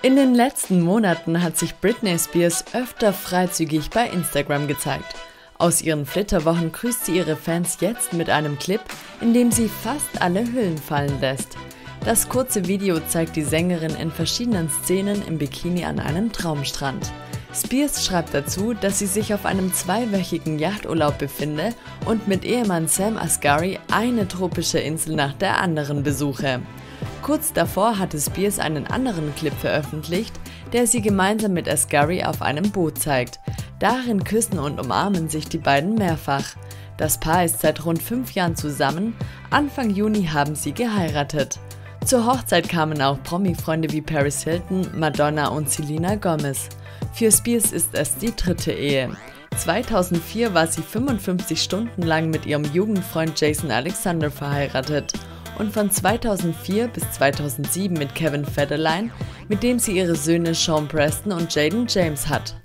In den letzten Monaten hat sich Britney Spears öfter freizügig bei Instagram gezeigt. Aus ihren Flitterwochen grüßt sie ihre Fans jetzt mit einem Clip, in dem sie fast alle Hüllen fallen lässt. Das kurze Video zeigt die Sängerin in verschiedenen Szenen im Bikini an einem Traumstrand. Spears schreibt dazu, dass sie sich auf einem 2-wöchigen Yachturlaub befinde und mit Ehemann Sam Asghari eine tropische Insel nach der anderen besuche. Kurz davor hatte Spears einen anderen Clip veröffentlicht, der sie gemeinsam mit Asghari auf einem Boot zeigt. Darin küssen und umarmen sich die beiden mehrfach. Das Paar ist seit rund 5 Jahren zusammen, Anfang Juni haben sie geheiratet. Zur Hochzeit kamen auch Promi-Freunde wie Paris Hilton, Madonna und Selena Gomez. Für Spears ist es die 3. Ehe. 2004 war sie 55 Stunden lang mit ihrem Jugendfreund Jason Alexander verheiratet und von 2004 bis 2007 mit Kevin Federline, mit dem sie ihre Söhne Sean Preston und Jaden James hat.